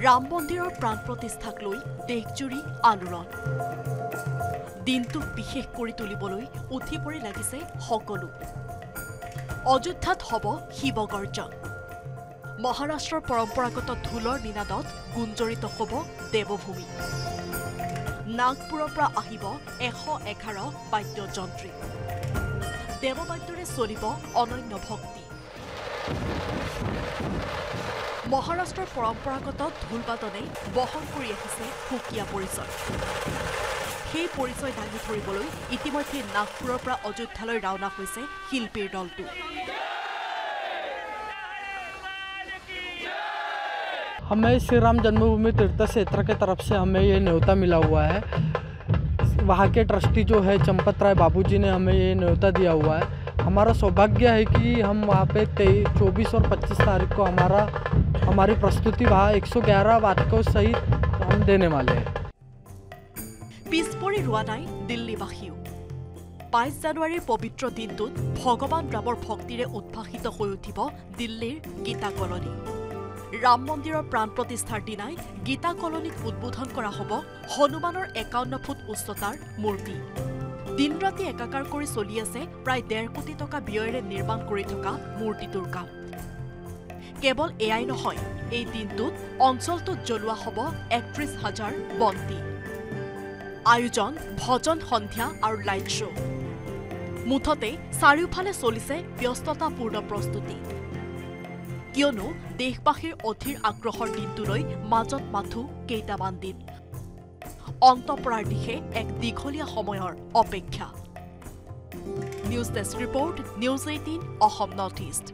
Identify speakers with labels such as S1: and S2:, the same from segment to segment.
S1: ৰাম মন্দিৰৰ প্ৰাণ প্ৰতিষ্ঠাক লৈ দেশজুৰি আলোড়ন। দিনটোক বিশেষ কৰি তুলিবলৈ উঠি পৰি লাগিছে সকলো। অযোধ্যাত হ'ব শিৱগৰ্জন। মহাৰাষ্ট্ৰৰ পৰম্পৰাগত ঢোলৰ নিনাদত গুঞ্জৰিত হ'ব দেৱভূমি। নাগপুৰৰ পৰা আহিব 111 বাদ্যযন্ত্ৰী। দেৱবাদ্যৰে চলিব অনন্য ভক্তি। মহাৰাষ্ট্ৰৰ পৰম্পৰাগত ঢোলবাদনে বহন কৰি আহিছে সুকীয়া পৰিচয়। সেই পৰিচয় দাঙি ধৰিবলৈ ইতিমধ্যে নাগপুৰৰ পৰা অযোধ্যালৈ ৰাওনা হৈছে শিল্পীৰ দলটো।
S2: हमें श्री राम जन्मभूमि तीर्थ क्षेत्र के तरफ से हमें ये न्योता मिला हुआ है। वहाँ के ट्रस्टी जो है चंपत राय बाबूजी ने हमें ये न्योता दिया हुआ है। हमारा सौभाग्य है कि हम वहाँ पे 24 और 25 तारीख को हमारी प्रस्तुति वहाँ 111 वादकों सहित हम देने वाले हैं।
S1: पिछपरि रोआ नाई दिल्लीवासीओ। 22 জানুৱাৰীৰ পবিত্ৰ দিনটোত ভগৱান ৰামৰ ভক্তিৰে উদ্ভাসিত হৈ উঠিব দিল্লীৰ গীতা কলনী। ৰাম মন্দিৰৰ প্ৰাণ প্ৰতিষ্ঠাৰ দিনাই গীতা কলনীত উদ্বোধন কৰা হ'ব হনুমানৰ 51 ফুট উচ্চতাৰ মূৰ্তি। দিন ৰাতি একাকাৰ কৰি চলি আছে প্ৰায় 1.5 কোটি টকা ব্যয়েৰে নিৰ্মাণ কৰি থকা মূৰ্তিটোৰ কাম। কেৱল এয়াই নহয়, এই দিনটোত অঞ্চলটোত জ্বলোৱা হ'ব 31,000 বন্তি। আয়োজন ভজন সন্ধ্যা আৰু লাইট শ্ব'। মুঠতে চাৰিওফালে চলিছে ব্যস্ততাপূৰ্ণ প্ৰস্তুতি। কিয়নো দেশবাসীৰ অধীৰ আগ্ৰহৰ দিনটোলৈ মাজত মাথো কেইটামান দিন। অন্ত পৰাৰ দিশে এক দীঘলীয়া সময়ৰ অপেক্ষা। News desk report, news 18 Assam north east.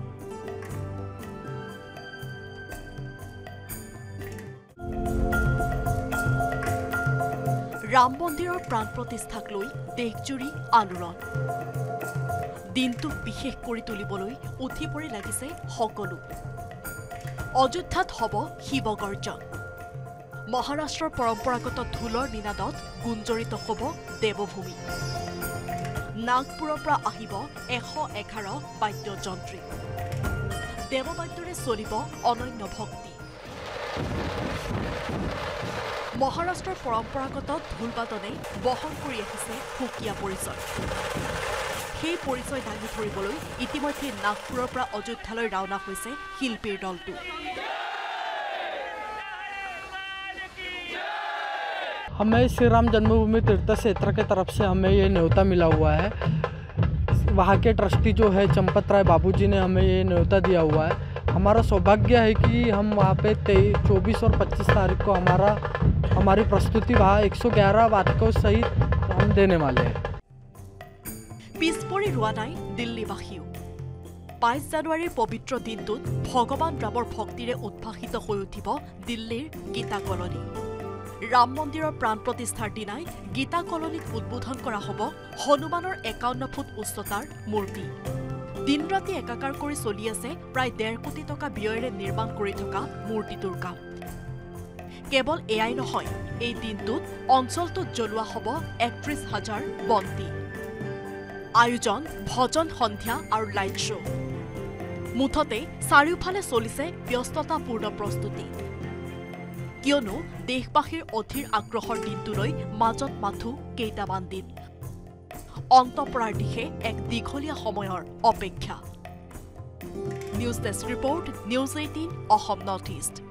S1: Ram মন্দিৰৰ প্ৰাণ প্ৰতিষ্ঠাক লৈ দেশজুৰি আলোড়ন। দিনটোক বিশেষ কৰি তুলিবলৈ উঠি পৰি লাগিছে সকলো। অযোধ্যাত হ'ব শিৱগৰ্জন। মহাৰাষ্ট্ৰৰ পৰম্পৰাগত ঢোলৰ নিনাদত গুঞ্জৰিত হ'ব দেৱভূমি। নাগপুৰৰ পৰা আহিব 111 বাদ্যযন্ত্ৰী। দেৱবাদ্যৰে চলিব অনন্য ভক্তি। মহাৰাষ্ট্ৰৰ পৰম্পৰাগত ঢোলবাদনে বহন কৰি আহিছে সুকীয়া পৰিচয়। সেই পৰিচয় দাঙি ধৰিবলৈ ইতিমধ্যে নাগপুৰৰ পৰা অযোধ্যালৈ ৰাওনা হৈছে শিল্পীৰ দলটো।
S2: हमें श्री राम जन्मभूमि तीर्थ क्षेत्र के तरफ से हमें ये न्योता मिला हुआ है। वहाँ के ट्रस्टी जो है चंपत राय बाबूजी ने हमें ये न्योता दिया हुआ है। हमारा सौभाग्य है कि हम वहाँ पे 24 और 25 तारीख को हमारी प्रस्तुति वहाँ 111 वादकों सहित हम देने वाले हैं।
S1: पिछपरि रोआ नाई दिल्लीवासीओ। 22 জানুৱাৰীৰ পবিত্ৰ দিনটোত ভগৱান ৰামৰ ভক্তিৰে উদ্ভাসিত হৈ উঠিব দিল্লীৰ গীতা কলনী। ৰাম মন্দিৰৰ প্ৰাণ প্ৰতিষ্ঠাৰ দিনাই গীতা কলনীত উদ্বোধন কৰা হ'ব হনুমানৰ 51 ফুট উচ্চতাৰ মূৰ্তি। দিন ৰাতি একাকাৰ কৰি চলি আছে প্ৰায় 1.5 কোটি টকা ব্যয়েৰে নিৰ্মাণ কৰি থকা মূৰ্তিটোৰ কাম। কেৱল এয়াই নহয়, এই দিনটোত অঞ্চলটোত জ্বলোৱা হ'ব 31,000 বন্তি। আয়োজন ভজন সন্ধ্যা আৰু লাইট শ্ব'। মুঠতে চাৰিওফালে চলিছে ব্যস্ততাপূৰ্ণ প্ৰস্তুতি। কিয়নো দেশবাসীৰ অধীৰ আগ্ৰহৰ দিনটোলৈ মাজত মাথো কেইটামান দিন। অন্ত পৰাৰ দিশে এক দীঘলীয়া সময়ৰ অপেক্ষা। News desk report, news 18 Assam north east.